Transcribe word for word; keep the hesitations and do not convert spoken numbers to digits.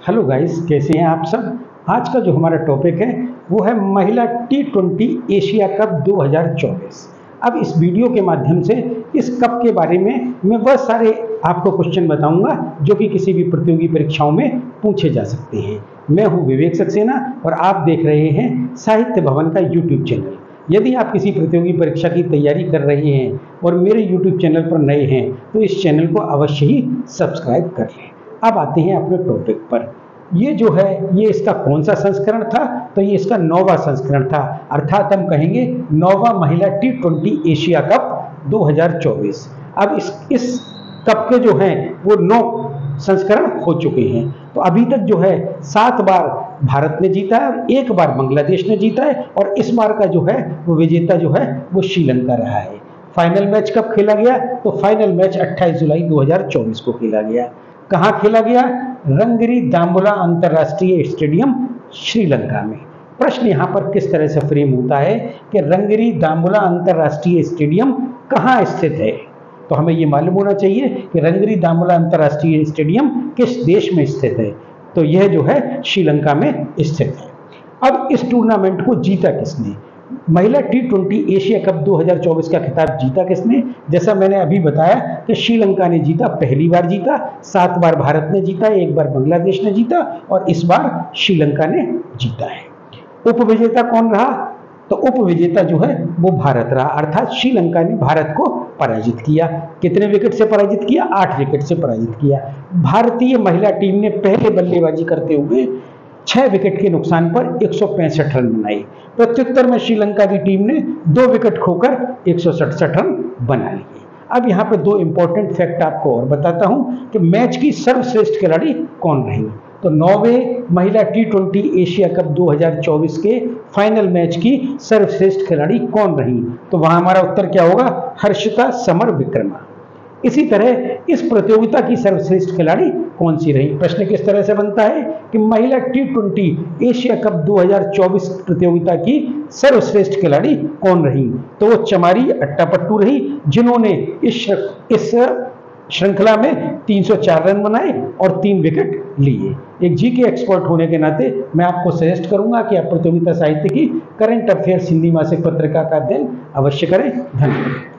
Hello guys, कैसे हैं आप सब। आज का जो हमारा टॉपिक है वो है महिला टी ट्वेंटी एशिया कप दो हज़ार चौबीस। अब इस वीडियो के माध्यम से इस कप के बारे में मैं बहुत सारे आपको क्वेश्चन बताऊंगा जो कि किसी भी प्रतियोगी परीक्षाओं में पूछे जा सकते हैं। मैं हूं विवेक सक्सेना और आप देख रहे हैं साहित्य भवन का यूट्यूब चैनल। यदि आप किसी प्रतियोगी परीक्षा की तैयारी कर रहे हैं और मेरे यूट्यूब चैनल पर नए हैं तो इस चैनल को अवश्य ही सब्सक्राइब कर लें। अब आते हैं अपने टॉपिक पर। ये जो है ये इसका कौन सा संस्करण था, तो ये इसका नौवां संस्करण था, अर्थात हम कहेंगे नौवां महिला टी ट्वेंटी एशिया कप दो हज़ार चौबीस। अब इस इस कप के जो हैं वो नौ संस्करण हो चुके हैं। तो अभी तक जो है सात बार भारत ने जीता है, एक बार बांग्लादेश ने जीता है और इस बार का जो है वो विजेता जो है वो श्रीलंका रहा है। फाइनल मैच कब खेला गया, तो फाइनल मैच अट्ठाईस जुलाई दो हज़ार चौबीस को खेला गया। कहाँ खेला गया? रंगरी दामुला अंतर्राष्ट्रीय स्टेडियम श्रीलंका में। प्रश्न यहाँ पर किस तरह से फ्रेम होता है कि रंगरी दामुला अंतर्राष्ट्रीय स्टेडियम कहाँ स्थित है, तो हमें ये मालूम होना चाहिए कि रंगरी दामुला अंतर्राष्ट्रीय स्टेडियम किस देश में स्थित है, तो यह जो है श्रीलंका में स्थित है। अब इस टूर्नामेंट को जीता किसने? महिला टी ट्वेंटी एशिया कप दो हज़ार चौबीस का खिताब जीता किसने? जैसा मैंने अभी बताया कि श्रीलंका ने जीता, पहली बार जीता। सात बार भारत ने जीता, एक बार बांग्लादेश ने जीता और इस बार श्रीलंका ने जीता है। उपविजेता कौन रहा? तो उपविजेता जो है वो भारत रहा, अर्थात श्रीलंका ने भारत को पराजित किया। कितने विकेट से पराजित किया? आठ विकेट से पराजित किया। भारतीय महिला टीम ने पहले बल्लेबाजी करते हुए छह विकेट के नुकसान पर एक सौ पैंसठ रन बनाए। प्रत्युत्तर में श्रीलंका की टीम ने दो विकेट खोकर एक सौ सड़सठ रन बना लिए। अब यहाँ पे दो इंपॉर्टेंट फैक्ट आपको और बताता हूँ कि मैच की सर्वश्रेष्ठ खिलाड़ी कौन रही। तो नौवे महिला टी ट्वेंटी एशिया कप दो हज़ार चौबीस के फाइनल मैच की सर्वश्रेष्ठ खिलाड़ी कौन रही, तो वहां हमारा उत्तर क्या होगा? हर्षिता समर विक्रमा। इसी तरह इस प्रतियोगिता की सर्वश्रेष्ठ खिलाड़ी कौन सी रही? प्रश्न किस तरह से बनता है कि महिला टी ट्वेंटी एशिया कप दो हज़ार चौबीस प्रतियोगिता की सर्वश्रेष्ठ खिलाड़ी कौन रही, तो वो चमारी अट्टापट्टू रही, जिन्होंने इस इस श्रृंखला में तीन सौ चार रन बनाए और तीन विकेट लिए। एक जी के एक्सपर्ट होने के नाते मैं आपको सजेस्ट करूंगा कि आप प्रतियोगिता साहित्य की करंट अफेयर्स हिंदी मासिक पत्रिका का अध्ययन अवश्य करें। धन्यवाद।